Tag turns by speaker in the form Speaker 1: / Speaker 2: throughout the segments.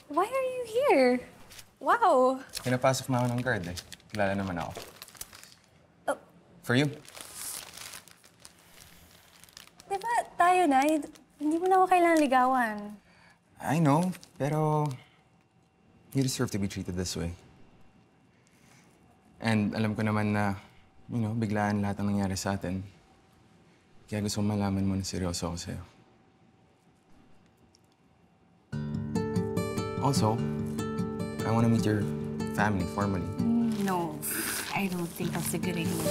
Speaker 1: Why are you here? Wow!
Speaker 2: Pinapasok na ako ng guard eh. Kilala naman ako.
Speaker 1: Oh.
Speaker 2: For you.
Speaker 1: Diba tayo na? Hindi mo na ako kailangan ligawan.
Speaker 2: I know, pero you deserve to be treated this way. And alam ko naman na, biglaan lahat ang nangyari sa atin. Kaya gusto kong malaman mo na seryoso ako sa'yo. Also, I want to meet your family formally.
Speaker 1: No, I don't think that's a good idea.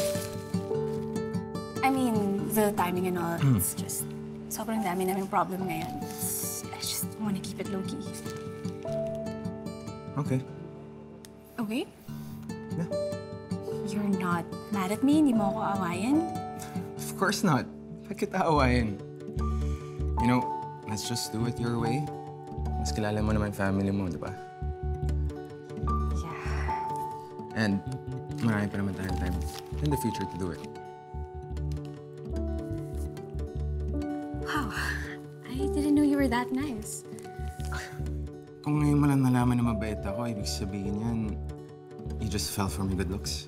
Speaker 1: I mean, the timing and all, it's just sobrang dami naming problem ngayon. I just want to keep it low-key.
Speaker 2: Okay.
Speaker 1: Okay?
Speaker 2: Yeah.
Speaker 1: You're not mad at me? Hindi mo ako aawayin?
Speaker 2: Of course not. Bakit kita aawayin? Let's just do it your way. Mas kilala mo naman family mo, di ba?
Speaker 1: Yeah.
Speaker 2: And marami pa naman tayong time in the future to do it.
Speaker 1: Wow. I didn't know you were that nice.
Speaker 2: Kung ngayon mo lang nalaman na mabait ako, ibig sabihin yan, you just fell for my good looks.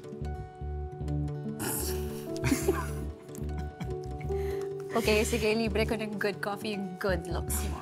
Speaker 1: Okay, sige, libre ko ng good coffee yung good looks mo.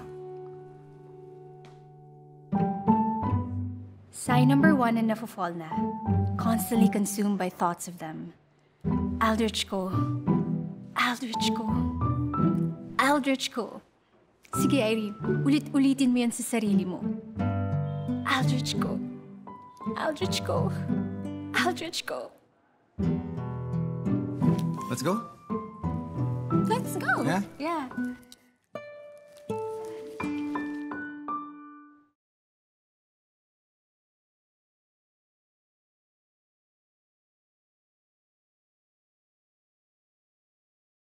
Speaker 1: Sign number 1 na nafo-fall na. Constantly consumed by thoughts of them. Aldrich Co. Aldrich Co. Aldrich Co. Sige, Irene. Ulit-ulitin mo yan sa sarili mo. Aldrich Co. Aldrich Co. Aldrich Co.
Speaker 2: Let's go?
Speaker 1: Let's go.
Speaker 2: Yeah?
Speaker 1: Yeah.